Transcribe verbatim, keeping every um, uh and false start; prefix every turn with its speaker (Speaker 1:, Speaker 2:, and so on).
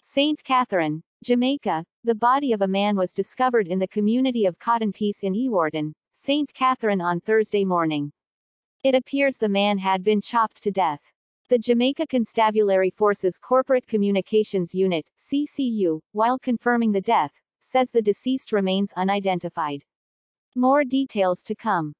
Speaker 1: Saint Catherine, Jamaica. The body of a man was discovered in the community of Cotton Peace in Ewarton, Saint Catherine on Thursday morning. It appears the man had been chopped to death. The Jamaica Constabulary Force's Corporate Communications Unit, C C U, while confirming the death, says the deceased remains unidentified. More details to come.